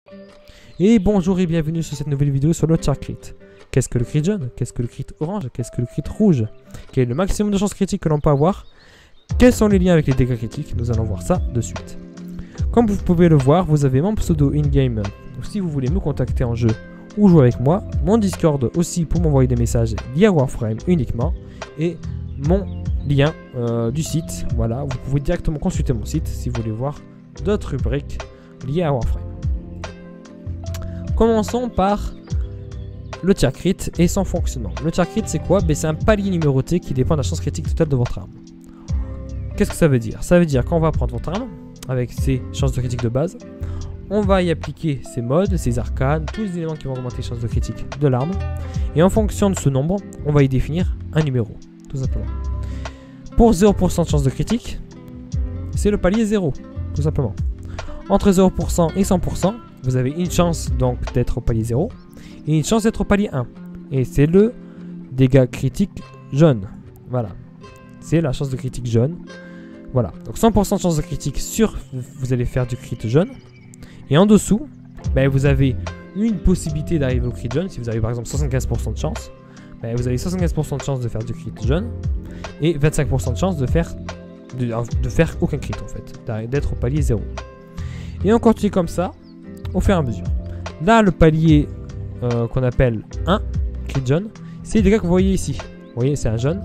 Et bonjour et bienvenue sur cette nouvelle vidéo sur le tier crit. Qu'est-ce que le crit jaune? Qu'est-ce que le crit orange? Qu'est-ce que le crit rouge? Quel est le maximum de chances critiques que l'on peut avoir? Quels sont les liens avec les dégâts critiques? Nous allons voir ça de suite. Comme vous pouvez le voir, vous avez mon pseudo in-game si vous voulez me contacter en jeu ou jouer avec moi, mon Discord aussi pour m'envoyer des messages liés à Warframe uniquement, et mon lien du site. Voilà, vous pouvez directement consulter mon site si vous voulez voir d'autres rubriques liées à Warframe. Commençons par le tier crit et son fonctionnement. Le tier crit, c'est quoi? C'est un palier numéroté qui dépend de la chance critique totale de votre arme. Qu'est-ce que ça veut dire? Ça veut dire qu'on va prendre votre arme avec ses chances de critique de base, on va y appliquer ses modes, ses arcanes, tous les éléments qui vont augmenter les chances de critique de l'arme, et en fonction de ce nombre, on va y définir un numéro, tout simplement. Pour 0% de chance de critique, c'est le palier 0, tout simplement. Entre 0% et 100%, vous avez une chance donc d'être au palier 0 et une chance d'être au palier 1. Et c'est le dégât critique jaune. Voilà. C'est la chance de critique jaune. Voilà. Donc 100% de chance de critique sur, vous allez faire du crit jaune. Et en dessous, vous avez une possibilité d'arriver au crit jaune. Si vous avez par exemple 75% de chance, vous avez 75% de chance de faire du crit jaune et 25% de chance de faire aucun crit en fait, d'être au palier 0. Et on continue comme ça au fur et à mesure. Là, le palier qu'on appelle 1, crit jaune, c'est les dégâts que vous voyez ici. Vous voyez, c'est un jaune.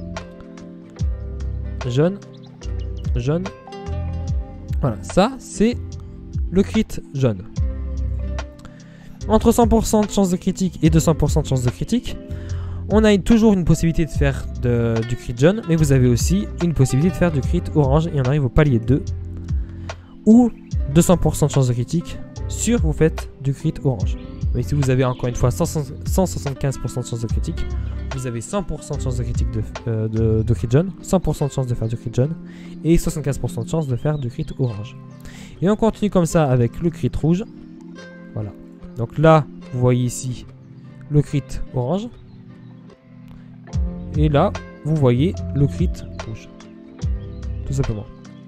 Jaune. Jaune. Voilà, ça, c'est le crit jaune. Entre 100% de chance de critique et 200% de chance de critique, on a toujours une possibilité de faire du crit jaune, mais vous avez aussi une possibilité de faire du crit orange, et on arrive au palier 2, où 200% de chance de critique sur vous faites du crit orange. Mais si vous avez encore une fois 175% de chance de critique, vous avez 100% de chance de critique de crit jaune, 100% de chance de faire du crit jaune et 75% de chance de faire du crit orange. Et on continue comme ça avec le crit rouge. Voilà. Donc là, vous voyez ici le crit orange. Et là, vous voyez le crit rouge. Tout simplement.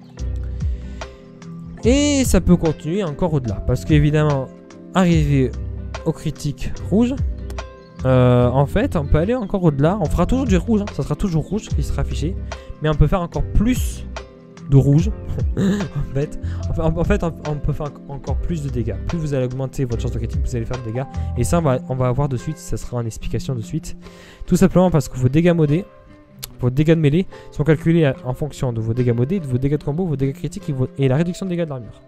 Et ça peut continuer encore au-delà. Parce qu'évidemment, arrivé au critique rouge, en fait, on peut aller encore au-delà. On fera toujours du rouge. Ça sera toujours rouge qui sera affiché. Mais on peut faire encore plus de rouge. en fait, on peut faire encore plus de dégâts. Plus vous allez augmenter votre chance de critique, plus vous allez faire de dégâts. Et ça, on va voir de suite. Ça sera en explication de suite. Tout simplement parce que vos dégâts modés, vos dégâts de mêlée sont calculés en fonction de vos dégâts modés, de vos dégâts de combo, vos dégâts critiques et la réduction de dégâts de l'armure.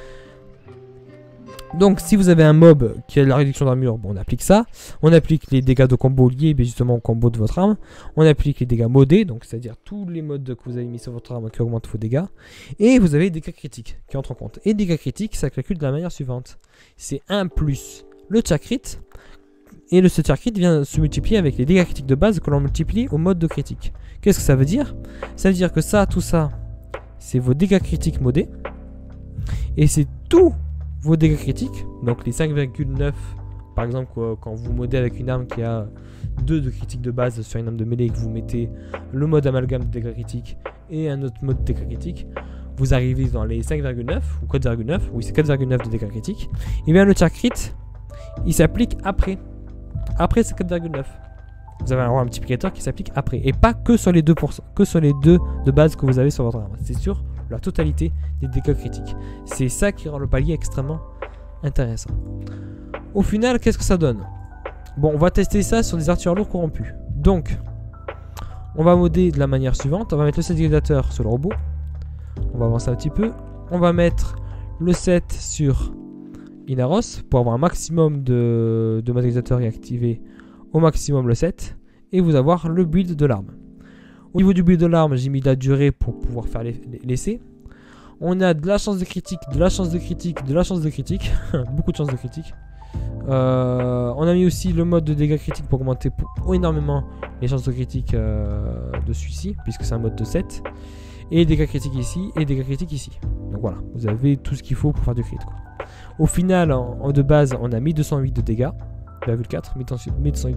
Donc si vous avez un mob qui a la réduction d'armure, on applique ça. On applique les dégâts de combo liés justement au combo de votre arme. On applique les dégâts modés, donc c'est-à-dire tous les modes que vous avez mis sur votre arme qui augmentent vos dégâts. Et vous avez les dégâts critiques qui entrent en compte. Et dégâts critiques, ça calcule de la manière suivante. C'est 1 plus le tier crit. Et le tier crit vient se multiplier avec les dégâts critiques de base que l'on multiplie au mode de critique. Qu'est-ce que ça veut dire? Ça veut dire que ça, tout ça, c'est vos dégâts critiques modés. Et c'est tous vos dégâts critiques. Donc les 5,9 par exemple quand vous modez avec une arme qui a 2 de critique de base sur une arme de mêlée et que vous mettez le mode amalgame de dégâts critiques et un autre mode de dégâts critiques, vous arrivez dans les 5,9 ou 4,9. Oui, c'est 4,9 de dégâts critiques. Et bien le tier crit, il s'applique après. Après c'est 4,9. Vous avez un multiplicateur qui s'applique après. Et pas que sur les 2%, que sur les 2 de base que vous avez sur votre arme. C'est sur la totalité des dégâts critiques. C'est ça qui rend le palier extrêmement intéressant. Au final, qu'est-ce que ça donne? Bon, on va tester ça sur des artilleurs lourds corrompus. Donc, on va modder de la manière suivante. On va mettre le set utilisateur sur le robot. On va avancer un petit peu. On va mettre le set sur Inaros pour avoir un maximum de modélisateurs et activer au maximum le set. Et vous avoir le build de l'arme. Au niveau du build de l'arme, j'ai mis de la durée pour pouvoir faire l'essai. On a de la chance de critique, de la chance de critique, de la chance de critique. Beaucoup de chance de critique. On a mis aussi le mode de dégâts critiques pour augmenter énormément les chances de critique de celui-ci, puisque c'est un mode de 7. Et dégâts critiques ici, et dégâts critiques ici. Donc voilà, vous avez tout ce qu'il faut pour faire du crit, quoi. Au final, de base, on a 1208 de dégâts, 4,4,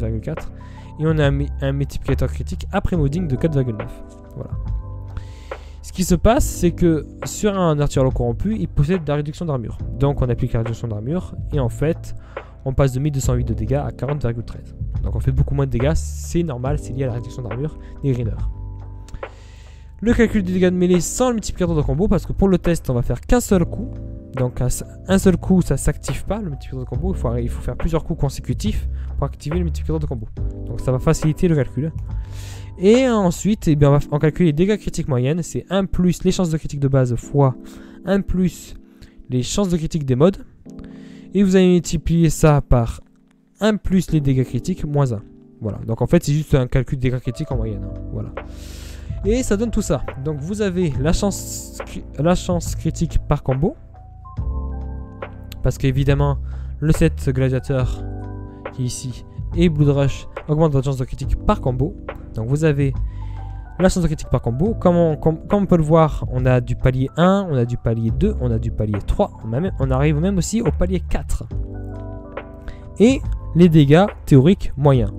1208,4. Et on a un multiplicateur critique après modding de 4,9. Voilà. Ce qui se passe, c'est que sur un artilleur corrompu, il possède la réduction d'armure. Donc on applique la réduction d'armure et en fait, on passe de 1208 de dégâts à 40,13. Donc on fait beaucoup moins de dégâts, c'est normal, c'est lié à la réduction d'armure des greeners. Le calcul des dégâts de mêlée sans le multiplicateur de combo, parce que pour le test, on va faire qu'un seul coup. Donc un seul coup, ça s'active pas, le multiplicateur de combo. Il faut faire plusieurs coups consécutifs pour activer le multiplicateur de combo. Donc ça va faciliter le calcul. Et ensuite, eh bien, on calcule les dégâts critiques moyennes. C'est 1 plus les chances de critique de base fois 1 plus les chances de critique des modes. Et vous allez multiplier ça par 1 plus les dégâts critiques moins 1. Voilà, donc en fait c'est juste un calcul de dégâts critiques en moyenne. Hein. Voilà. Et ça donne tout ça. Donc vous avez la chance critique par combo. Parce qu'évidemment, le set gladiateur qui est ici et Blood Rush augmente votre chance de critique par combo. Donc vous avez la chance de critique par combo. Comme on peut le voir, on a du palier 1, on a du palier 2, on a du palier 3. On arrive même aussi au palier 4. Et les dégâts théoriques moyens.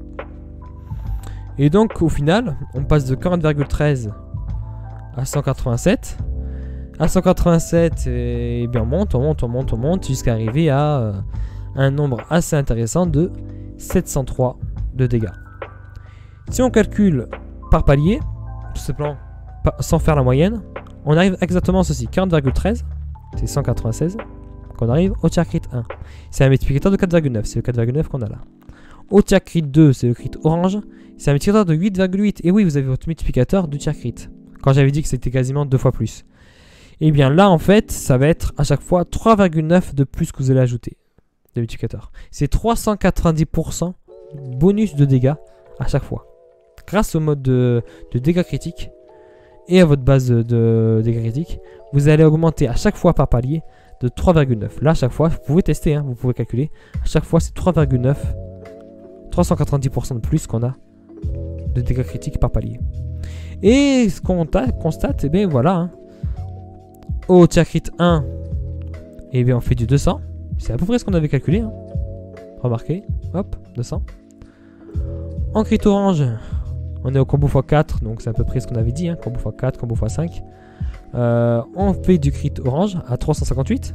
Et donc au final, on passe de 40,13 à 187. À 187, et bien on monte jusqu'à arriver à un nombre assez intéressant de 703 de dégâts. Si on calcule par palier, tout simplement sans faire la moyenne, on arrive exactement à ceci, 40,13, c'est 196, qu'on arrive au tier crit 1. C'est un multiplicateur de 4,9, c'est le 4,9 qu'on a là. Au tier crit 2, c'est le crit orange, c'est un multiplicateur de 8,8. Et oui, vous avez votre multiplicateur du tier crit, quand j'avais dit que c'était quasiment 2 fois plus. Et bien là, en fait, ça va être à chaque fois 3,9 de plus que vous allez ajouter de multiplicateur. C'est 390% bonus de dégâts à chaque fois. Grâce au mode de dégâts critiques et à votre base de dégâts critiques, vous allez augmenter à chaque fois par palier de 3,9. Là, à chaque fois, vous pouvez tester, hein, vous pouvez calculer. À chaque fois, c'est 3,9. 390% de plus qu'on a de dégâts critiques par palier. Et ce qu'on constate, et bien voilà, hein, au tier crit 1, et bien on fait du 200. C'est à peu près ce qu'on avait calculé. Hein. Remarquez, hop, 200. En crit orange, on est au combo x4, donc c'est à peu près ce qu'on avait dit, hein, combo x4, combo x5. On fait du crit orange à 358.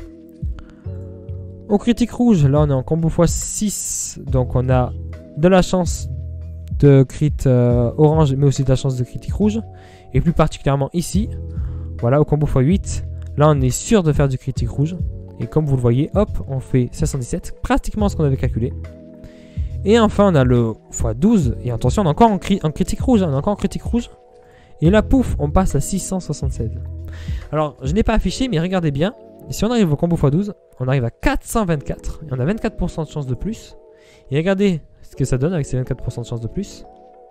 Au critique rouge, là on est en combo x6, donc on a de la chance de crit orange, mais aussi de la chance de critique rouge. Et plus particulièrement ici, voilà, au combo x8, là on est sûr de faire du critique rouge. Et comme vous le voyez, hop, on fait 717, pratiquement ce qu'on avait calculé. Et enfin on a le x12, et attention on est encore en critique rouge, hein, on est encore en critique rouge. Et là pouf, on passe à 676. Alors je n'ai pas affiché, mais regardez bien, et si on arrive au combo x12, on arrive à 424, et on a 24% de chance de plus. Et regardez ce que ça donne avec ces 24% de chance de plus.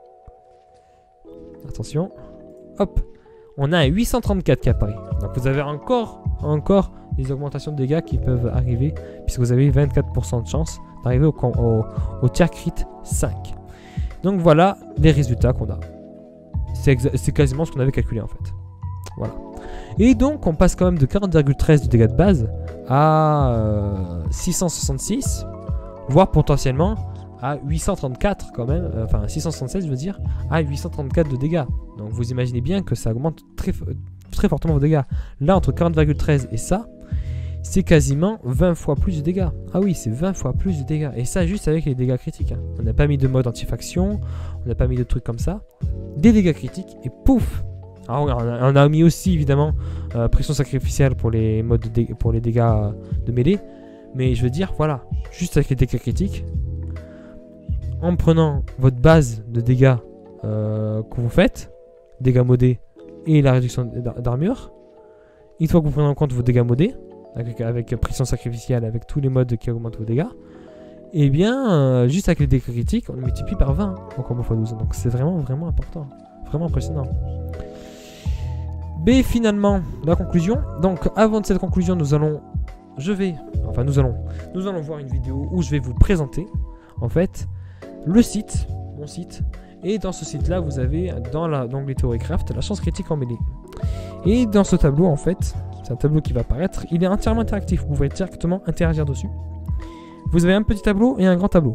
Attention, hop, on a un 834 qui apparaît. Donc vous avez encore des augmentations de dégâts qui peuvent arriver, puisque vous avez 24% de chance d'arriver au tier crit 5. Donc voilà les résultats qu'on a. C'est quasiment ce qu'on avait calculé en fait. Voilà. Et donc on passe quand même de 40,13 de dégâts de base à 666, voire potentiellement à 834 quand même, enfin 676 je veux dire, à 834 de dégâts. Donc vous imaginez bien que ça augmente très fortement vos dégâts. Là entre 40,13 et ça, c'est quasiment 20 fois plus de dégâts. Ah oui, c'est 20 fois plus de dégâts. Et ça juste avec les dégâts critiques. Hein. On n'a pas mis de mode anti-faction, on n'a pas mis de trucs comme ça. Des dégâts critiques et pouf. Alors, on a mis aussi évidemment pression sacrificielle pour les modes pour les dégâts de mêlée. Mais je veux dire, voilà, juste avec les dégâts critiques, en prenant votre base de dégâts que vous faites, dégâts modés et la réduction d'armure, une fois que vous prenez en compte vos dégâts modés, avec pression sacrificielle, avec tous les modes qui augmentent vos dégâts, et bien juste avec les dégâts critiques, on le multiplie par 20 au combo x12. Donc c'est vraiment important, vraiment impressionnant. Mais finalement, la conclusion. Donc avant de cette conclusion, nous allons voir une vidéo où je vais vous présenter en fait le site, mon site. Et dans ce site là, vous avez dans l'onglet Theorycraft la chance critique en mêlée. Et dans ce tableau en fait, c'est un tableau qui va apparaître, il est entièrement interactif, vous pouvez directement interagir dessus. Vous avez un petit tableau et un grand tableau.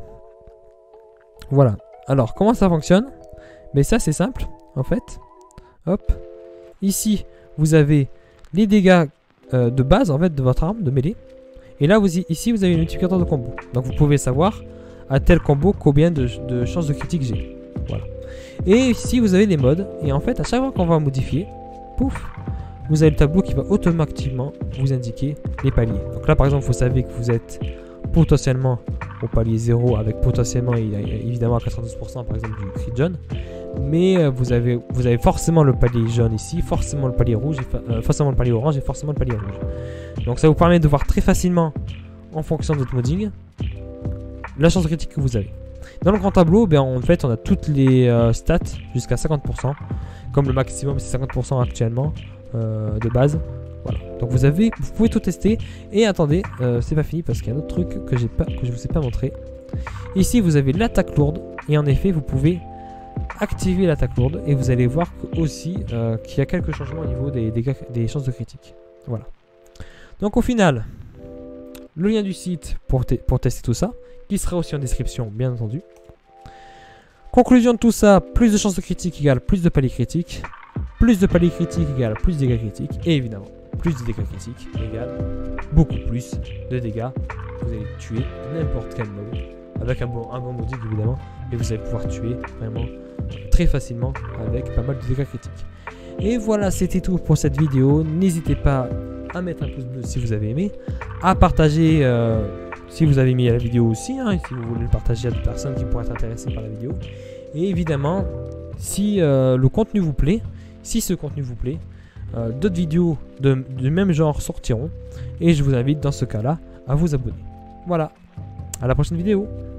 Voilà. Alors comment ça fonctionne? Mais ça c'est simple en fait. Hop. Ici, vous avez les dégâts de base en fait de votre arme, de mêlée. Et là, ici, vous avez le multiplicateur de combo. Donc vous pouvez savoir à tel combo combien de chances de critique j'ai. Voilà. Et ici, vous avez les modes. Et en fait, à chaque fois qu'on va modifier, pouf, vous avez le tableau qui va automatiquement vous indiquer les paliers. Donc là, par exemple, vous savez que vous êtes potentiellement au palier 0 avec potentiellement, il a évidemment à 92% par exemple du crit jaune. Mais vous avez forcément le palier jaune ici, forcément le palier rouge, forcément le palier orange et forcément le palier rouge. Donc ça vous permet de voir très facilement, en fonction de votre modding, la chance critique que vous avez. Dans le grand tableau, ben, en fait on a toutes les stats jusqu'à 50%. Comme le maximum c'est 50% actuellement de base. Voilà. Donc vous pouvez tout tester. Et attendez, c'est pas fini parce qu'il y a un autre truc que je vous ai pas montré. Ici vous avez l'attaque lourde. Et en effet vous pouvez activer l'attaque lourde et vous allez voir aussi qu'il y a quelques changements au niveau des chances de critique. Voilà. Donc au final, le lien du site pour tester tout ça, qui sera aussi en description bien entendu. Conclusion de tout ça, plus de chances de critique égale plus de paliers critiques. Plus de paliers critiques égale plus de dégâts critiques. Et évidemment, plus de dégâts critiques égale beaucoup plus de dégâts. Vous allez tuer n'importe quel mob. Avec un bon modding évidemment. Et vous allez pouvoir tuer vraiment très facilement avec pas mal de dégâts critiques. Et voilà, c'était tout pour cette vidéo. N'hésitez pas à mettre un pouce bleu si vous avez aimé, à partager si vous avez aimé la vidéo aussi, hein, si vous voulez le partager à d'autres personnes qui pourraient être intéressées par la vidéo. Et évidemment, si le contenu vous plaît, d'autres vidéos du même genre sortiront. Et je vous invite dans ce cas-là à vous abonner. Voilà, à la prochaine vidéo.